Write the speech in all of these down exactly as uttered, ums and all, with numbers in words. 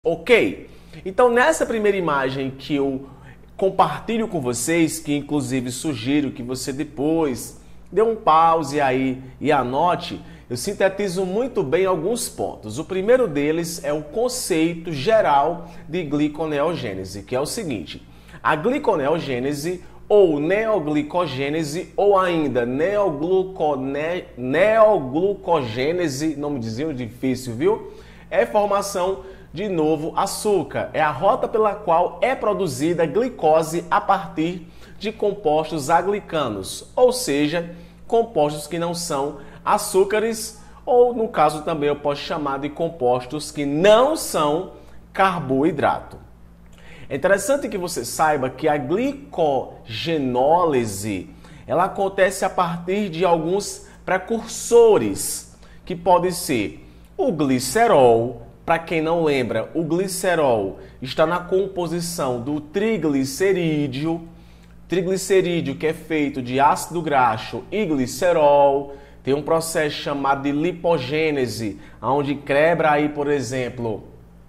Ok? Então nessa primeira imagem que eu compartilho com vocês, que inclusive sugiro que você depois dê um pause aí e anote, eu sintetizo muito bem alguns pontos. O primeiro deles é o conceito geral de gliconeogênese, que é o seguinte: a gliconeogênese ou neoglicogênese ou ainda neoglucone... neoglucogênese, nome dizinho difícil, viu? É formação de novo açúcar. É a rota pela qual é produzida glicose a partir de compostos aglicanos, ou seja, compostos que não são açúcares, ou no caso também eu posso chamar de compostos que não são carboidrato. É interessante que você saiba que a glicogenólise ela acontece a partir de alguns precursores, que podem ser o glicerol. Para quem não lembra, o glicerol está na composição do triglicerídeo, triglicerídeo que é feito de ácido graxo e glicerol. Tem um processo chamado de lipogênese, onde quebra aí, por exemplo,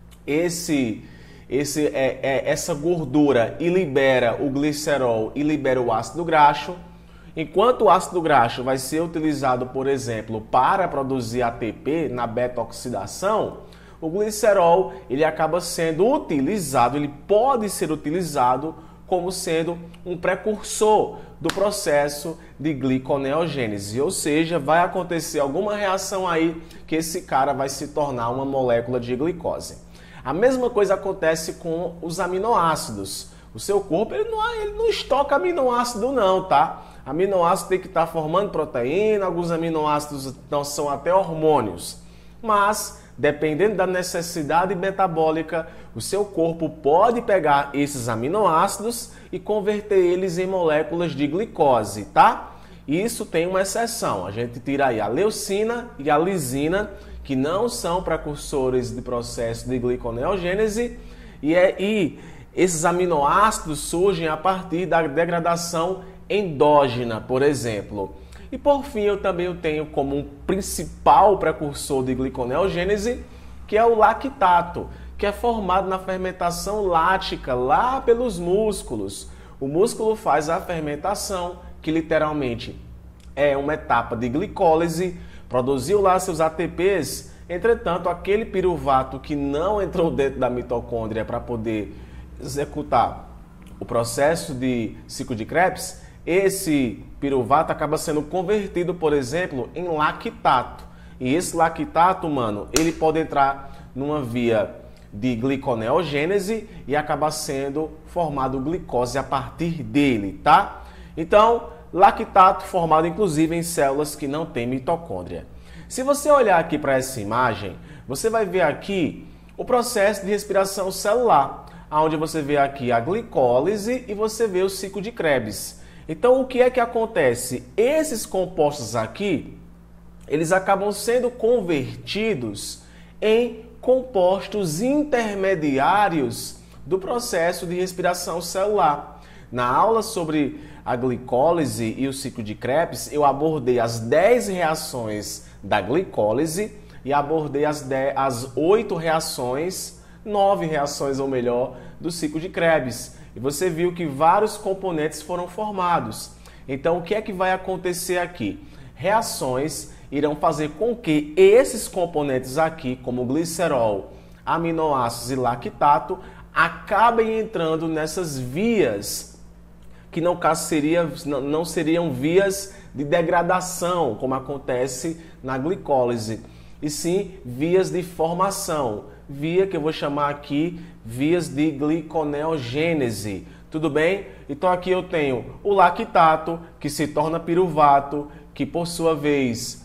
esse, esse, é, é, essa gordura e libera o glicerol e libera o ácido graxo. Enquanto o ácido graxo vai ser utilizado, por exemplo, para produzir A T P na beta-oxidação, o glicerol ele acaba sendo utilizado, ele pode ser utilizado como sendo um precursor do processo de gliconeogênese, ou seja, vai acontecer alguma reação aí que esse cara vai se tornar uma molécula de glicose. A mesma coisa acontece com os aminoácidos. O seu corpo ele não, ele não estoca aminoácido não, tá? Aminoácido tem que estar formando proteína, alguns aminoácidos não são até hormônios, mas dependendo da necessidade metabólica, o seu corpo pode pegar esses aminoácidos e converter eles em moléculas de glicose, tá? Isso tem uma exceção. A gente tira aí a leucina e a lisina, que não são precursores de processo de gliconeogênese, e, é, e esses aminoácidos surgem a partir da degradação endógena, por exemplo. E por fim, eu também tenho como um principal precursor de gliconeogênese, que é o lactato, que é formado na fermentação lática, lá pelos músculos. O músculo faz a fermentação, que literalmente é uma etapa de glicólise, produziu lá seus A T Ps, entretanto, aquele piruvato que não entrou dentro da mitocôndria para poder executar o processo de ciclo de Krebs, esse piruvato acaba sendo convertido, por exemplo, em lactato. E esse lactato, mano, ele pode entrar numa via de gliconeogênese e acabar sendo formado glicose a partir dele, tá? Então, lactato formado inclusive em células que não têm mitocôndria. Se você olhar aqui para essa imagem, você vai ver aqui o processo de respiração celular, onde você vê aqui a glicólise e você vê o ciclo de Krebs. Então, o que é que acontece? Esses compostos aqui, eles acabam sendo convertidos em compostos intermediários do processo de respiração celular. Na aula sobre a glicólise e o ciclo de Krebs, eu abordei as dez reações da glicólise e abordei as, dez, as oito reações, nove reações ou melhor, do ciclo de Krebs. E você viu que vários componentes foram formados. Então, o que é que vai acontecer aqui? Reações irão fazer com que esses componentes aqui, como glicerol, aminoácidos e lactato, acabem entrando nessas vias, que no caso seria, não seriam vias de degradação, como acontece na glicólise, e sim vias de formação. Via que eu vou chamar aqui vias de gliconeogênese, tudo bem? Então aqui eu tenho o lactato, que se torna piruvato, que por sua vez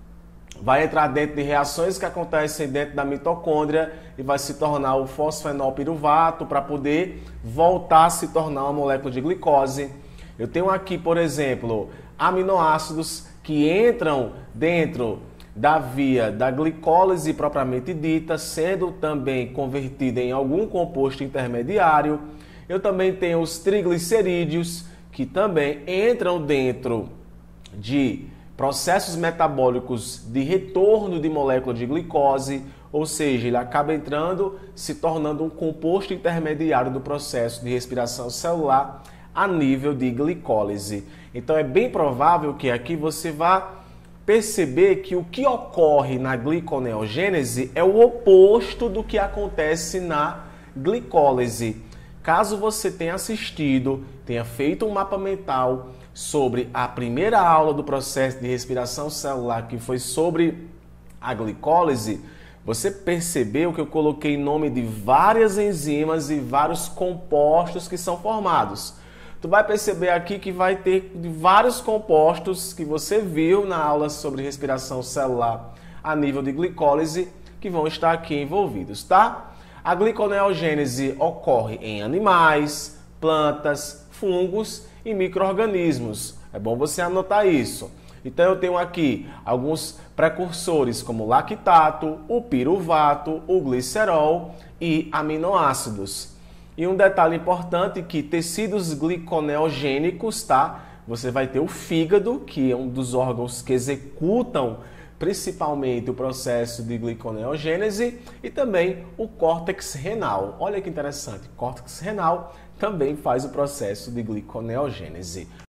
vai entrar dentro de reações que acontecem dentro da mitocôndria e vai se tornar o fosfenolpiruvato para poder voltar a se tornar uma molécula de glicose. Eu tenho aqui, por exemplo, aminoácidos que entram dentro da via da glicólise propriamente dita, sendo também convertida em algum composto intermediário. Eu também tenho os triglicerídeos, que também entram dentro de processos metabólicos de retorno de molécula de glicose, ou seja, ele acaba entrando, se tornando um composto intermediário do processo de respiração celular a nível de glicólise. Então é bem provável que aqui você vá perceber que o que ocorre na gliconeogênese é o oposto do que acontece na glicólise. Caso você tenha assistido, tenha feito um mapa mental sobre a primeira aula do processo de respiração celular, que foi sobre a glicólise, você percebeu que eu coloquei nome de várias enzimas e vários compostos que são formados. Tu vai perceber aqui que vai ter vários compostos que você viu na aula sobre respiração celular a nível de glicólise que vão estar aqui envolvidos, tá? A gliconeogênese ocorre em animais, plantas, fungos e micro-organismos. É bom você anotar isso. Então eu tenho aqui alguns precursores como o lactato, o piruvato, o glicerol e aminoácidos. E um detalhe importante que tecidos gliconeogênicos, tá? Você vai ter o fígado, que é um dos órgãos que executam principalmente o processo de gliconeogênese, e também o córtex renal. Olha que interessante, o córtex renal também faz o processo de gliconeogênese.